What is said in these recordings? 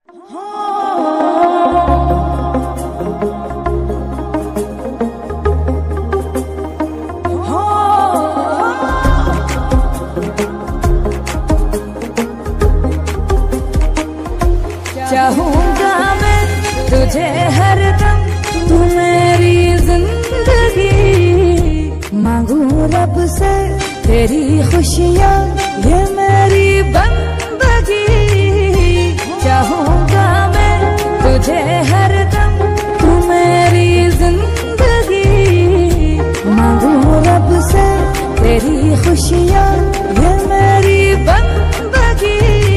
चाहूंगा मैं तुझे हरदम, तू मेरी जिंदगी। मांगू रब से तेरी खुशियाँ, ये मेरी बंदगी। चाहूंगा मैं तुझे हरदम, तू मेरी जिंदगी। मांगू रब से तेरी खुशियाँ, ये मेरी बंदगी।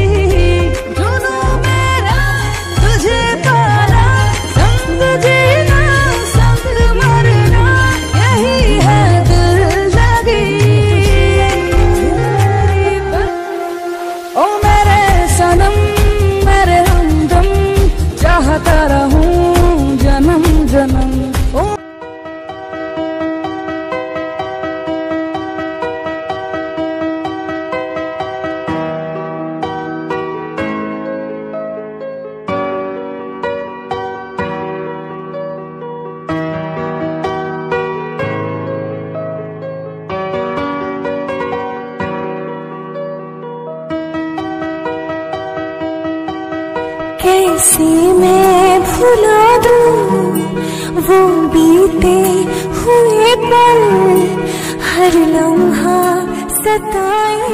चाहता रहूं जन्म जन्म। कैसे मैं भुला दूं वो बीते हुए पल, हर लम्हा सताए।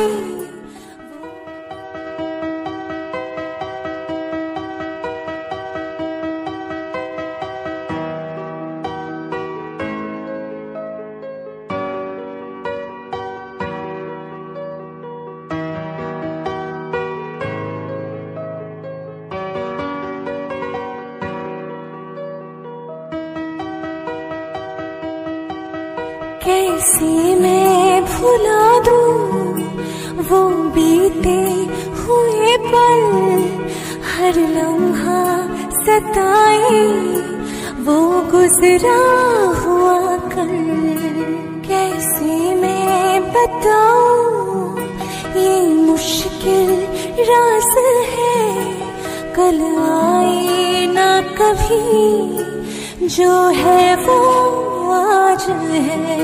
कैसे मैं भुला दूं वो बीते हुए पल, हर लम्हा सताए वो गुजरा हुआ कल। कैसे मैं बताऊं ये मुश्किल राज है, कल आए ना कभी, जो है वो आज है।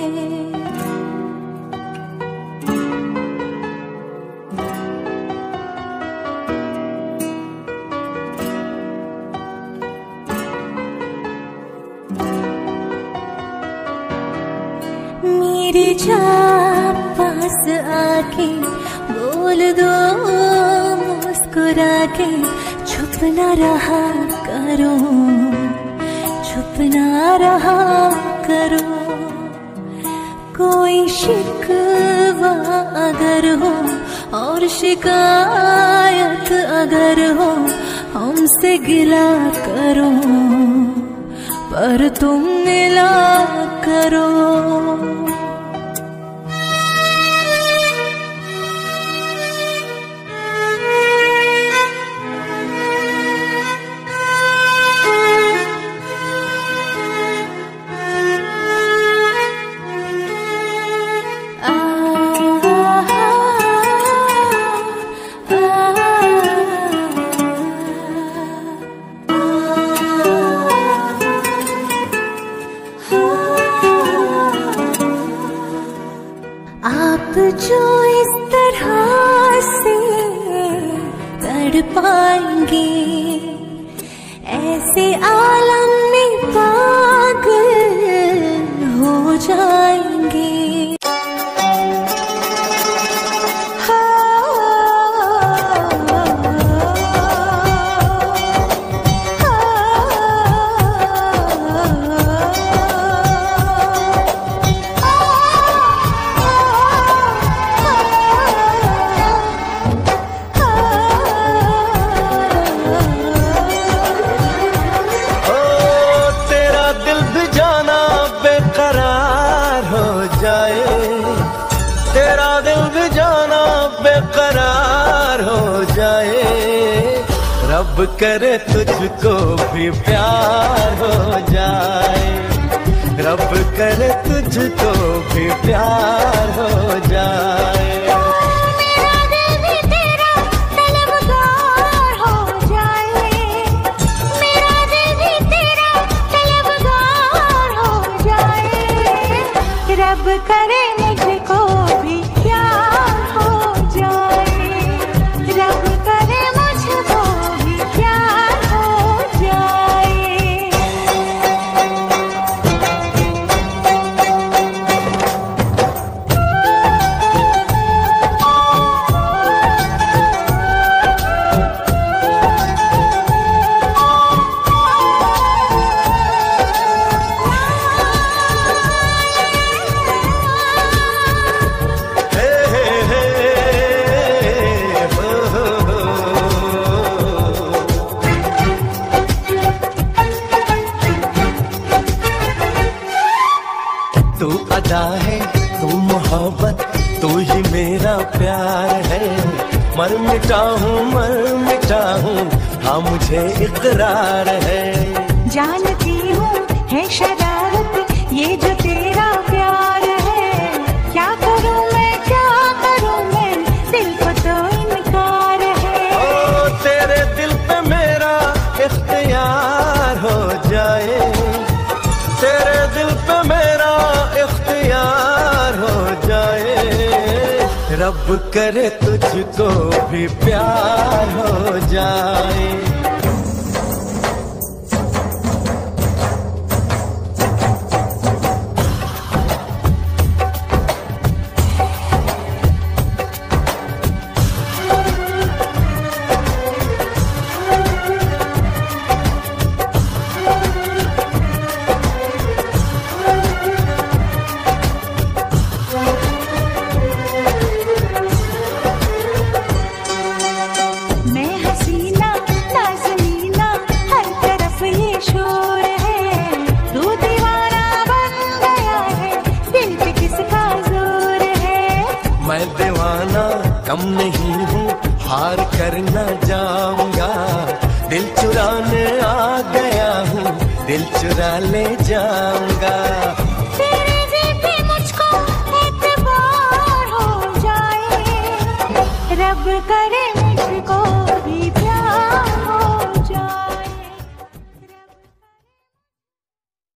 मेरी जान पास आके बोल दो मुस्कुरा के, छुप ना रहा करो, छुप ना रहा करो। कोई शिकवा अगर हो और शिकायत अगर हो, हमसे गिला करो पर तुम मिला करो। आप जो इस तरह से तड़पाएंगे, ऐसे आलम में पागल हो जाएंगे। तेरा दिल भी जाना बेकरार हो जाए, रब करे तुझको भी प्यार हो जाए, रब करे तुझको भी प्यार हो जाए। मेरा दिल भी तेरा तलबगार हो जाए, मुझको भी प्यार हो जाए, रब करे मुझको भी प्यार हो जाए। तू अदा है, तू मोहब्बत, तू ही मेरा प्यार है। मर मिटा हूँ हाँ मुझे इकरार है। जानती हूँ है शरारत ये जो तेरा प्यार है, क्या करूँ मैं दिल को तो इनकार है। ओ तेरे दिल पे मेरा इख्तियार हो जाए, तेरे दिल पे मेरा इख्तियार हो जाए। रब करे तुझको भी प्यार हो जाए। मैं दीवाना कम नहीं हूँ, हार कर न जाऊंगा। दिल चुराने आ गया हूँ, दिल चुरा ले जाऊंगा।